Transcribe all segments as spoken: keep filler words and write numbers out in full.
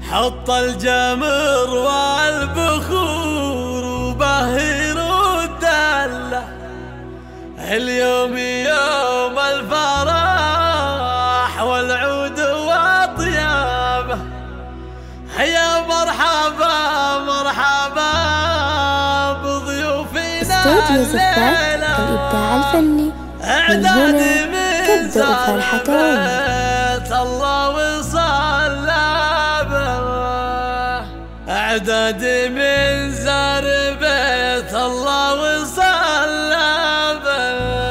حط الجمر والبخور وبهر الدلة، اليوم يوم الفرح والعود وطيابه. يا مرحبا مرحبا بضيوفنا الليلة، الإبداع الفني اعدادي من تبدأ فرحة بيت الله وصلى به، اعدادي من زار بيت الله وصلى به.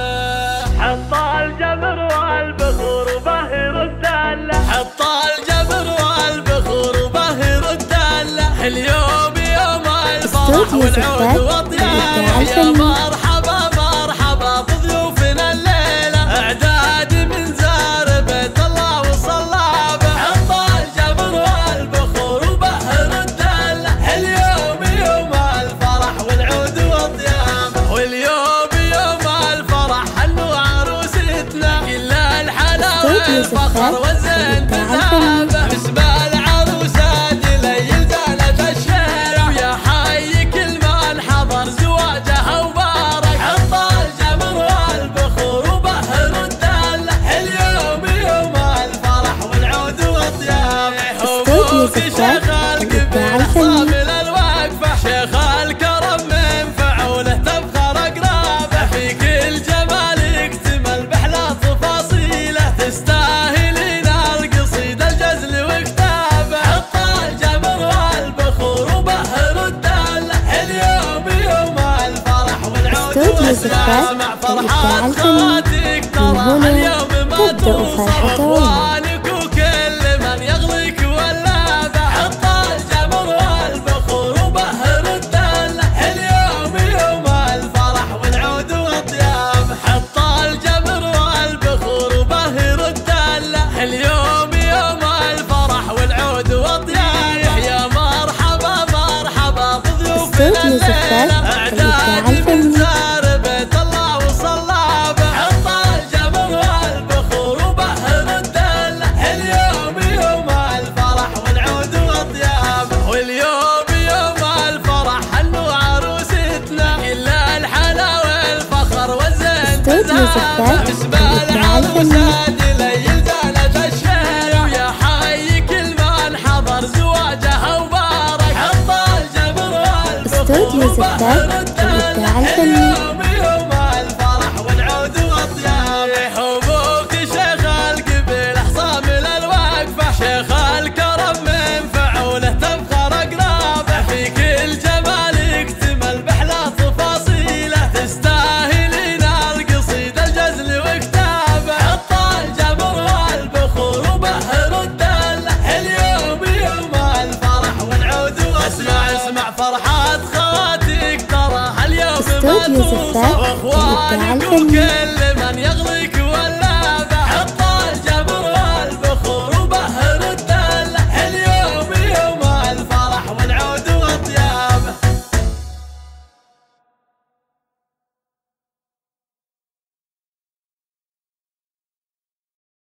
حط الجمر والبخور وبهر الدلة، حط الجمر والبخور وبهر الدلة، اليوم يوم الفرح والعود وطيابه. يا مرحبا مرحبا بضيوفنا الليلة، اعدادي من زار بيت الله وصلى به. حط الجمر والبخور وبهر الدلة، اليوم يوم الفرح والعود وطيابه. واليوم يوم الفرح حلو عروستنا، كل الحلا والفخر والزين تزابه. باسم العروسة دليل زالت الشارع، ويا حي كل من حضر زواجها وبارك. حط الجمر والبخور وبهر الدلة، اليوم يوم الفرح والعود وطيابه. حبوك شيخ القبيل حصامل الوقفة، شيخ الكرم من فعوله تفخر اقرابه. في كل جمال يكتمل باحلى تفاصيله، تستاهلين القصيدة الجزل وكتابه. حط الجمر والبخور وبهر الدلة، اليوم يوم الفرح والعود واسمع فرحات خواتك، ترى اليوم ما توصف اخوانك وكل من يغليك ولابه. حط الجمر والبخور وبهر الدلة، اليوم يوم الفرح والعود وطيابه. حط الجمر والبخور وبهر الدلة، اليوم يوم الفرح والعود وطيابه. يا مرحبا مرحبا بضيوفنا الليلة، اعدادي من زار بيت الله وصلى به. حط الجمر والبخور وبهر الدلة، اليوم يوم الفرح والعود وطيابه. واليوم يوم الفرح حلو عروستنا، كل الحلا والفخر والزين تزابه. باسم العروسة دليل زالت الشارع، ويا حي كل من حضر زواجها وبارك. حط الجمر والبخور وبهر الدلة، اليوم يوم الفرح والعود وطيابه. حبوك شيخ القبيل حصامل الوقفة، شيخ الكرم من فعوله تفخر اقرابه. في كل جمال يكتمل باحلى تفاصيله، تستاهلين القصيدة الجزل وكتابه. حط الجمر والبخور وبهر الدلة، اليوم يوم الفرح والعود واسمع اسمع فرحات خواتك، ترى اليوم ما توصف اخوانك وكل من يغلي